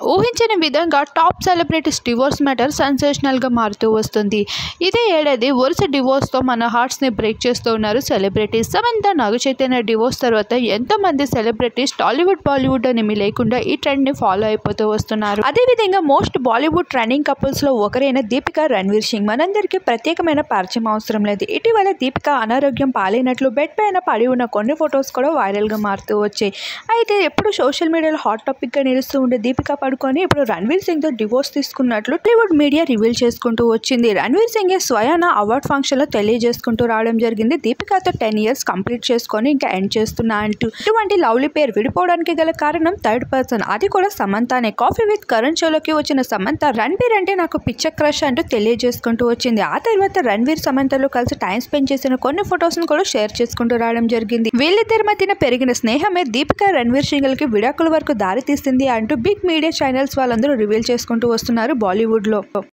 ఊహించని విధంగా top celebrities divorce matter సెన్సేషనల్గా మారుతూ వస్తుంది. ఇదే ఏడాది వరుస డివోర్స్తో మన హార్ట్స్ని బ్రేక్ చేస్తూ ఉన్నారు సెలబ్రిటీస్. సమంత నాగచైతన్య డివోర్స్ తర్వాత ఎంతోమంది సెలబ్రిటీస్ టాలీవుడ్ బాలీవుడ్ అనేమి లేకుండా ఈ ట్రెండ్ని ఫాలో అయిపోతూ వస్తున్నారు. అదేవిధంగా మోస్ట్ బాలీవుడ్ ట్రెండింగ్ కపుల్స్లో ఒకరైన దీపిక రణ్వీర్ సింగ్ మనందరికీ ప్రత్యేకమైన పరిచయం అవసరం లేదు. ఇటీవల దీపిక అనారోగ్యం పాలైనట్లు బెడ్ పైన పడి ఉన్న కొన్ని ఫొటోస్ కూడా వైరల్గా మారుతూ వచ్చాయి. అయితే ఎప్పుడు సోషల్ మీడియాలో హాట్ టాపిక్గా నిలుస్తూ ఉండే దీపిక పడుకొని ఇప్పుడు రణ్వీర్ సింగ్తో డివోర్స్ తీసుకున్నట్లు టాలీవుడ్ మీడియా రివీల్ చేసుకుంటూ వచ్చింది. రణ్వీర్ సింగ్ స్వయాన అవార్డ్ ఫంక్షన్లో తెలియజేసుకుంటూ రావడం జరిగింది. దీపికతో 10 years కంప్లీట్ చేసుకొని ఇంకా ఎండ్ చేస్తున్నా అంటూ. ఇటువంటి లవ్లీ పేరు విడిపోవడానికి గల కారణం థర్డ్ పర్సన్, అది కూడా సమంతనే. కాఫీ విత్ కరణ్ షోలోకి వచ్చిన సమంత రణ్వీర్ అంటే నాకు పిచ్చ క్రష్ అంటూ తెలియజేసుకుంటూ వచ్చింది. ఆ తర్వాత రణ్వీర్ సమంతలు కలిసి టైం స్పెండ్ చేసిన కొన్ని ఫొటోస్ ను కూడా షేర్ చేసుకుంటూ రావడం జరిగింది. వీళ్ళిద్దరి మధ్యన పెరిగిన స్నేహమే దీపిక రణ్వీర్ సింగ్లకి విడాకుల వరకు దారి తీసింది అంటూ బిగ్ మీడియా ఛానల్స్ వాళ్ళందరూ రివీల్ చేసుకుంటూ వస్తున్నారు బాలీవుడ్ లో.